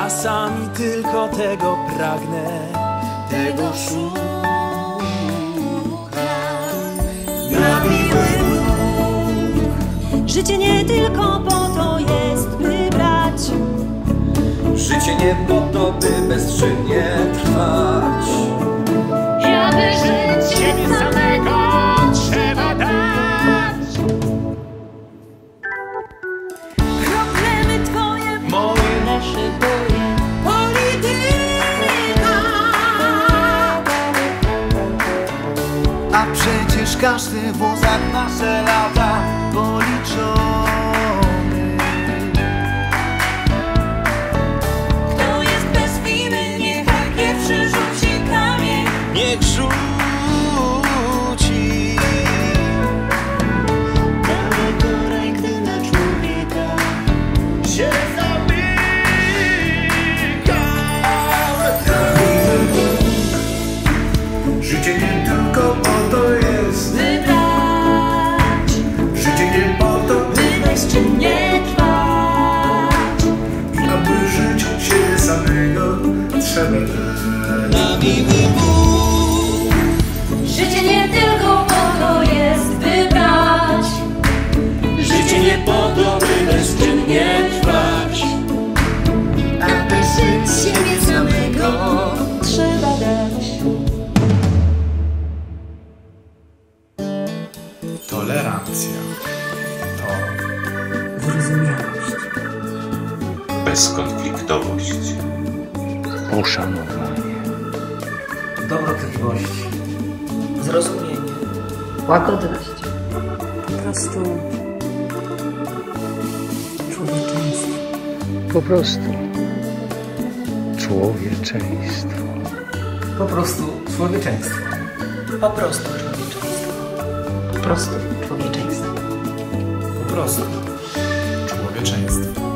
Ja sam tylko tego pragnę, tego szukam. Na miły Bóg. Życie nie tylko po to jest, by brać. Życie nie po to, by bezczynnie trwać. Aby żyć siebie samego trzeba dać. Problemy twoje, Moje, nasze boje, polityka. A przecież każdy wózek nasze lata policzony. Kto jest bez winy, niechaj pierwszy rzuci kamień. niech rzuci. Daleko rękę na człowieka Się zamykam. Życie nie tylko po to jest, wybrać, życie nie po to, by bezczynnie trwać. aby żyć się samego trzeba dać. Na miły Bóg. Życie nie tylko po to jest, by brać. Życie nie po to, by bezczynnie trwać. Aby żyć siebie samego trzeba dać. Tolerancja to Wyrozumiałość, bezkonfliktowość, poszanowanie, dobrotliwość, zrozumienie, łagodność, Po prostu człowieczeństwo. po prostu człowieczeństwo. po prostu człowieczeństwo. Po prostu człowieczeństwo. po prostu człowieczeństwo. po prostu człowieczeństwo.